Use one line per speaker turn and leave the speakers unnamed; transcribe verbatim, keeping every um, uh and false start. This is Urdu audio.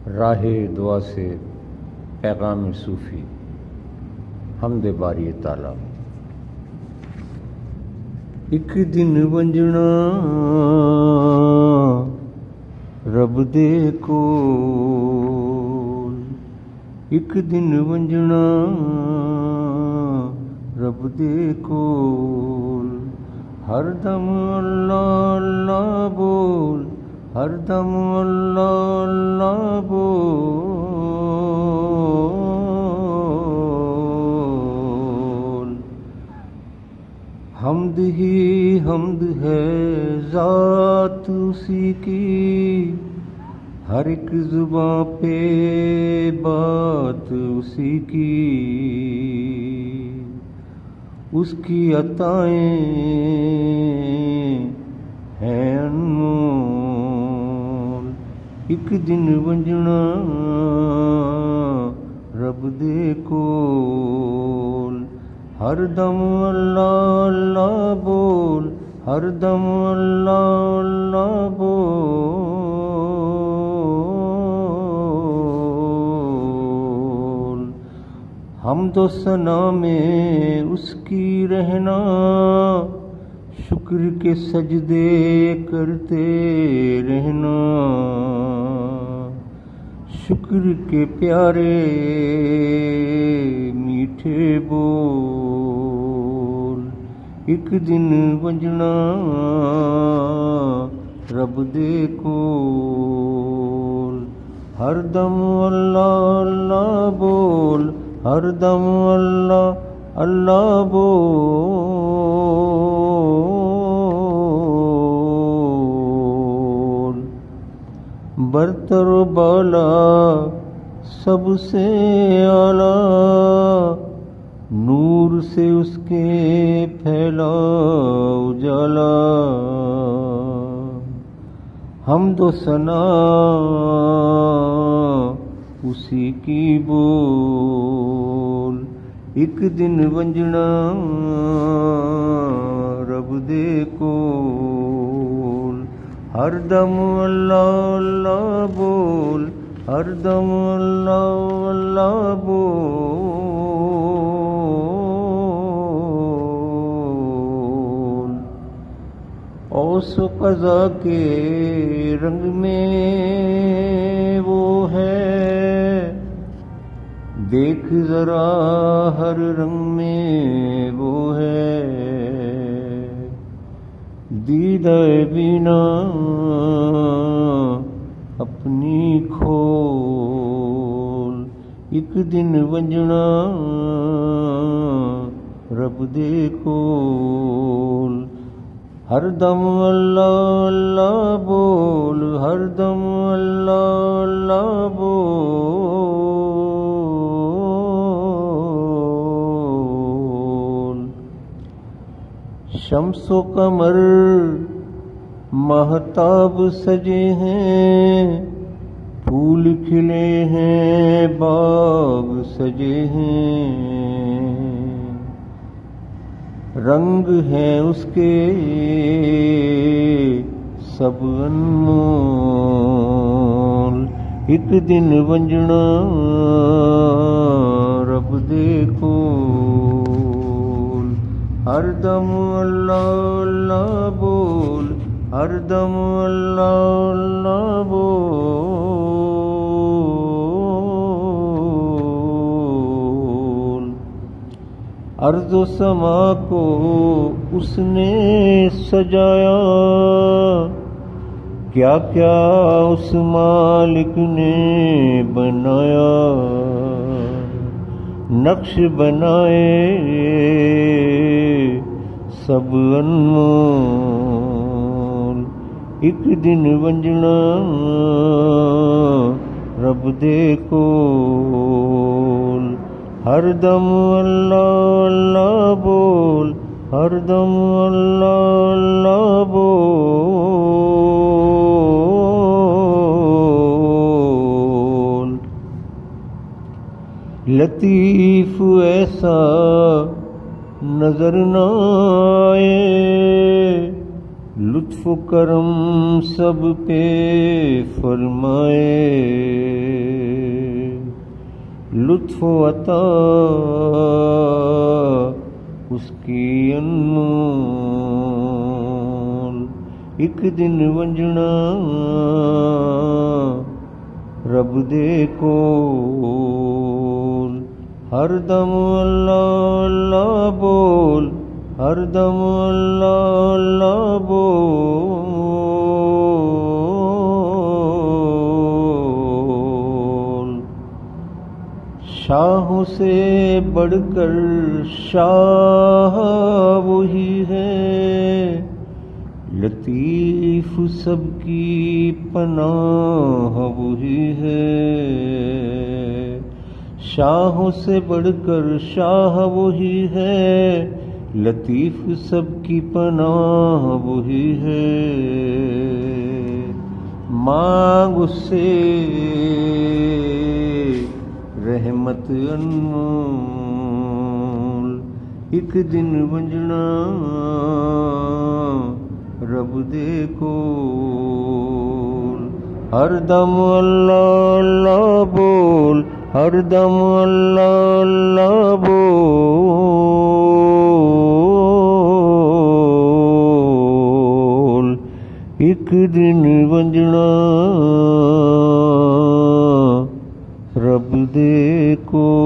راہ دعا سے پیغام صوفی حمد باری تعالی۔ ایک دن ونجنا رب دے کول، ایک دن ونجنا رب دے کول، ہر دم اللہ اللہ بول، ہر دم اللہ اللہ بول۔ حمد ہی حمد ہے ذات اسی کی، ہر ایک زباں پہ بات اسی کی، اس کی عطائیں ہیں انمول۔ ایک دن ونجنا رب دے کول، ہر دم اللہ اللہ بول، ہر دم اللہ اللہ بول۔ حمد و ثنا میں اس کی رہنا، شکر کے سجدے کرتے رہنا، شکر کے پیارے میٹھے بول۔ ایک دن ونجنا رب دے کول، ہر دم اللہ اللہ بول، ہر دم اللہ اللہ بول۔ برتر و بالا سب سے اعلیٰ، نور سے اس کے پھیلا اجالا، حمد و ثنا اسی کی بول۔ ایک دن ونجنا رب دے کول، ہر دم اللہ اللہ بول، ہر دم اللہ اللہ بول۔ اوس و قضا کے رنگ میں وہ ہے، دیکھ ذرا ہر رنگ میں وہ ہے، دیدہ بینا اپنی کھول۔ ایک دن ونجنا رب دے کول، ہر دم اللہ اللہ بول، ہر دم اللہ اللہ بول۔ شمس و قمر مہتاب سجے ہیں، پھول کھلے ہیں باغ سجے ہیں، رنگ ہیں اس کے سب انمول۔ ایک دن ونجنا رب دے کول، ہر دم اللہ اللہ بول، ہر دم اللہ اللہ بول۔ ارض و سما کو اس نے سجایا، کیا کیا اس مالک نے بنایا، نقش بنائے سب انمول۔ ایک دن ونجنا رب دے کول، ہر دم اللہ اللہ بول، ہر دم اللہ اللہ بول۔ لطیف ایسا نظر نہ آئے، لطف و کرم سب پہ فرمائے، لطف و عطا اس کی انمول، ایک دن ونجنا رب دے کول، ہر دم اللہ اللہ بول، ہر دم اللہ اللہ بول۔ شاہوں سے بڑھ کر شاہ وہی ہے، لطیف سب کی پناہ وہی ہے۔ شاہوں سے بڑھ کر شاہ وہی ہے، لطیف سب کی پناہ وہی ہے۔ مانگ اس سے رحمت انمول، ایک دن ونجنا رب دے کول، ہر دم اللہ اللہ بول، ہر دم اللہ اللہ بول، ایک دن ونجنا رب دے کو۔